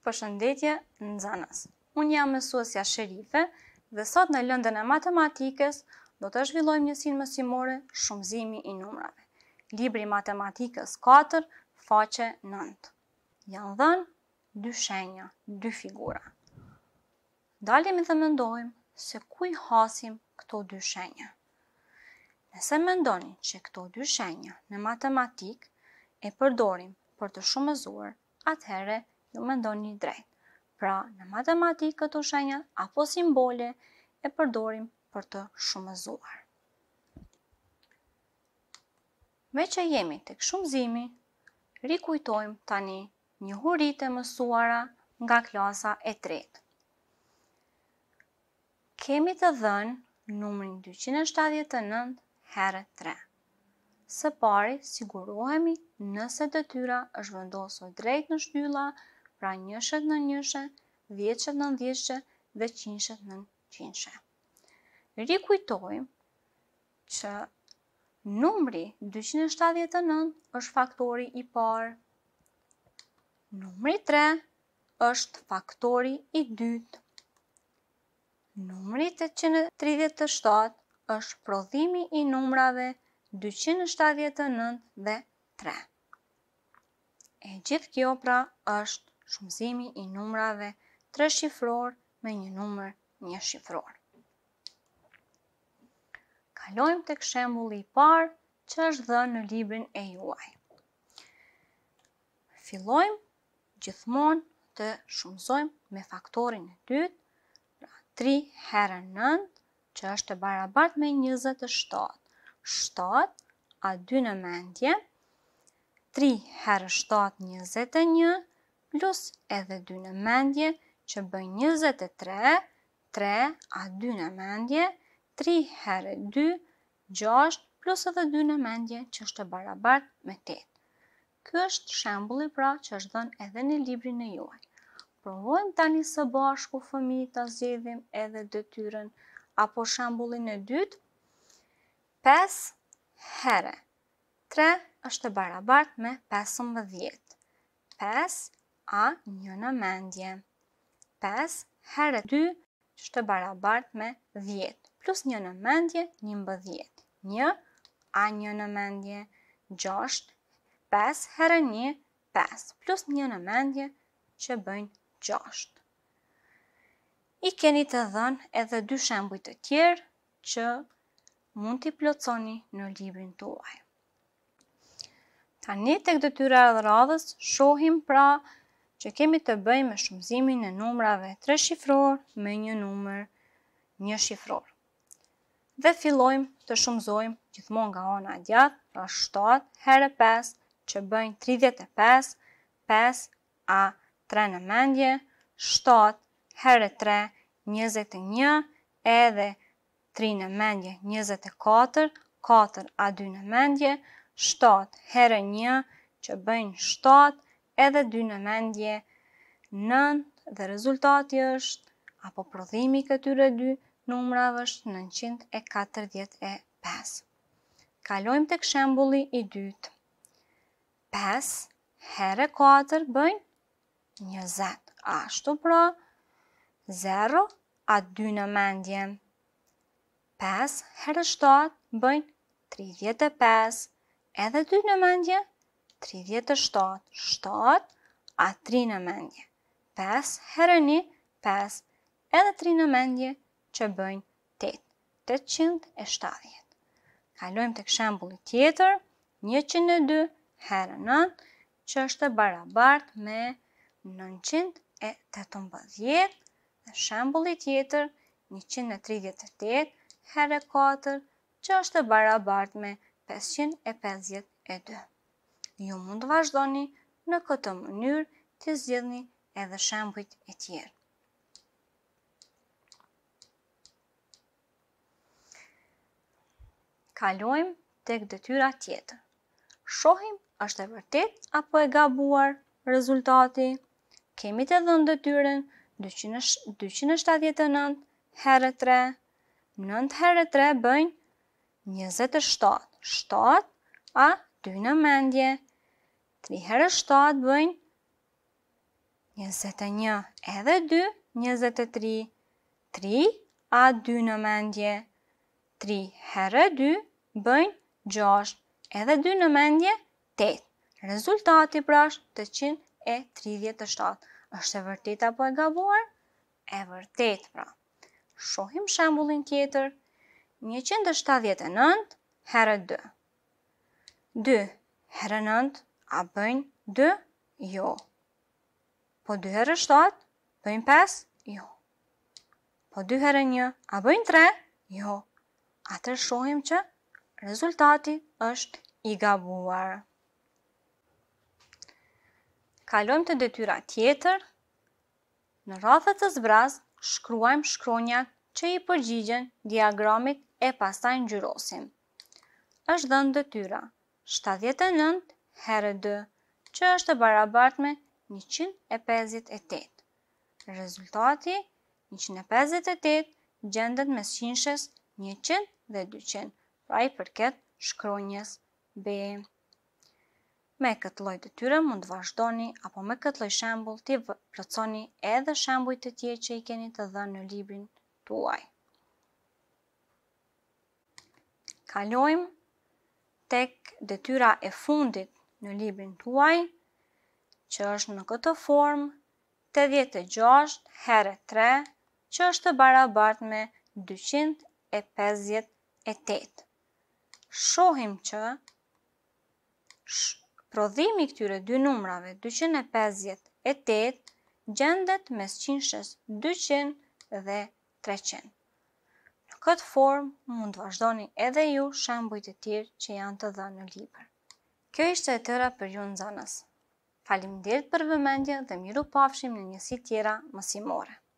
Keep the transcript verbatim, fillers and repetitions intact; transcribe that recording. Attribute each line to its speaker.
Speaker 1: Përshëndetje nxënës. Unë jam mësuesja Sherife dhe sot në lëndën e matematikës do të zhvillojmë njësinë mësimore shumëzimi i numrave. Libri matematikës katër, faqe nëntë. Janë dhënë dy shenja, dy figura. Dalemi dhe mendojmë se ku i hasim këto dy shenja. Nëse mendoni që këto dy shenja në matematikë e përdorim për të shumëzuar, atëherë ju mendoni drejt. Pra, në matematikë këto shenja apo simbole e përdorim për të shumëzuar. Me që jemi tek shumëzimi, rikujtojmë tani njohuritë e mësuara nga klasa e tretë. Kemi të dhënë numrin dyqind e shtatëdhjetë e nëntë herë tre. Së pari, sigurohemi nëse detyra është vendosur drejt në shtylla, pra njëshet në njëshe, dhjetëshet në dhjetëshe dhe qinshet në qinshe. Rikujtojmë që numri dyqind e shtatëdhjetë e nëntë është faktori i parë, numri tre është faktori i dytë, numri tetëqind e tridhjetë e shtatë është prodhimi i numrave dyqind e shtatëdhjetë e nëntë dhe tre. E gjithë kjo pra është shumëzimi i numrave tre shifror me një numër një shifror. Kalojmë tek shembulli i parë që është dhënë në librin e juaj. Fillojmë gjithmonë të shumëzojmë me faktorin e dytë, pra tri herë nëntë, që është e barabartë me njëzet e shtatë. shtatë, a dy në mendje, tri herë shtatë njëzet e një, plus edhe dy në mendje që bëjnë njëzet e tre, tre a dy në mendje, tri herë dy, gjashtë, plus edhe dy në mendje që është e barabartë me tetë. Ky është shembulli pra që është dhënë edhe në librin e juaj. Provojmë tani së bashku fëmijë ta zgjedhim edhe detyrën apo shembullin e dytë. pesë herë tre është e barabartë me pesëmbëdhjetë. pesë a një në mendje. pesë herë dy është e barabartë me dhjetë, plus një në mendje, njëmbëdhjetë. një a një në mendje, gjashtë, pesë herë një, pesë, plus një në mendje që bëjnë gjashtë. I keni të dhënë edhe dy shembuj të tjerë që mund t'i plotësoni në librin tuaj. Tani tek detyra e radhës shohim pra që kemi të bëjmë me shumëzimin e numrave tre shifror me një numër një shifror. Dhe fillojmë të shumëzojmë gjithmonë nga ana e djathtë, pra shtatë herë pesë që bëjnë tridhjetë e pesë, pesë a tre në mendje, shtatë herë tre njëzet e një, edhe tri në mendje njëzet e katër, katër a dy në mendje, shtatë herë një që bëjnë shtatë, edhe dy në mendje nëntë dhe rezultati është, apo prodhimi këtyre dy numrave është nëntëqind e katërdhjetë e pesë. Kalojmë tek shembulli i dytë. pesë herë katër bëjnë njëzet. Ashtu pra, zero a dy në mendje. pesë herë shtatë bëjnë tridhjetë e pesë, edhe dy në mendje, tridhjetë e shtatë. shtatë a tri në mendje. pesë herë një, pesë, edhe tri në mendje që bëjnë tetë. tetëqind e shtatëdhjetë. Kalojmë tek shembulli tjetër, njëqind e dy herë nëntë, që është e barabartë me nëntëqind e tetëmbëdhjetë, dhe shembulli tjetër, njëqind e tridhjetë e tetë herë katër, që është e barabartë me pesëqind e pesëdhjetë e dy. Ju mund të vazhdoni në këtë mënyrë të zgjidhni edhe shembujt e tjerë. Kalojmë tek detyra tjetër. Shohim është e vërtet apo e gabuar rezultati. Kemi të dhënë detyrën dyqind e shtatëdhjetë e nëntë herë tre. nëntë herë tre bëjnë njëzet e shtatë. shtatë a dy në mendje. tri herë shtatë bëjnë njëzet e një edhe dy, njëzet e tri, tri a dy në mendje, tri herë dy bëjnë gjashtë, edhe dy në mendje, tetë. Rezultati pra është tetëqind e tridhjetë e shtatë. Është e vërtet apo e gabuar? E vërtet pra. Shohim shembullin tjetër. njëqind e shtatëdhjetë e nëntë herë dy. dy herë nëntë a bëjnë dy? Jo. Po dy herë shtatë bëjnë pesë? Jo. Po dy herë një a bëjnë tre? Jo. Atër shohim që rezultati është i gabuar. Kalojmë të detyra tjetër. Në radhët të zbraz, shkruajmë shkronjat që i përgjigjen diagramit e pastaj ngjyrosim. Është dhënë detyra shtatëdhjetë e nëntë herë dy, që është e barabartë me njëqind e pesëdhjetë e tetë. Rezultati njëqind e pesëdhjetë e tetë gjendet mes qindshës njëqind dhe dyqind, pra i përket shkronjës B. Me këtë lloj detyre mund të vazhdoni apo me këtë lloj shembull t'i plotësoni edhe shembujt e tjerë që i keni të dhënë në librin tuaj. Kalojmë tek detyra e fundit në librin tuaj, që është në këtë formë tetëdhjetë e gjashtë herë tre, që është e barabartë me dyqind e pesëdhjetë e tetë. Shohim që prodhimi i këtyre dy numrave, dyqind e pesëdhjetë e tetë, gjendet mes qindshës dyqind dhe treqind. Në këtë formë mund të vazhdoni edhe ju shembujt e tjerë që janë të dhënë në libër. Kjo ishte e tëra për ju nxënës. Faleminderit për vëmendje dhe miru pafshim në njësi tjera mësimore.